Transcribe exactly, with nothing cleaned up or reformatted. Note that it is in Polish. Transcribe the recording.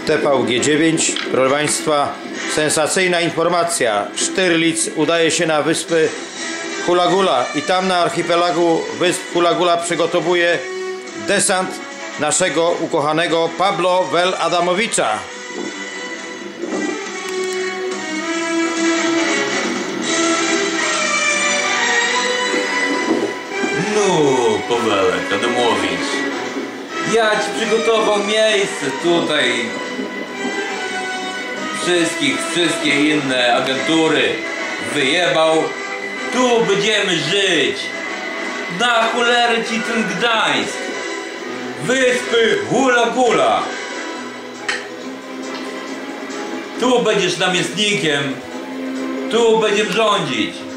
T V G dziewięć, proszę Państwa, sensacyjna informacja. Sztyrlic udaje się na wyspy Hulagula i tam na archipelagu wysp Hulagula przygotowuje desant naszego ukochanego Pablo wel Adamowicza. No, Pawelek Adamowicz, ja Ci przygotował miejsce tutaj. Wszystkich, wszystkie inne agentury wyjebał. Tu będziemy żyć. Na cholerę Ci ten Gdańsk. Wyspy Hulagula. Tu będziesz namiestnikiem. Tu będziemy rządzić.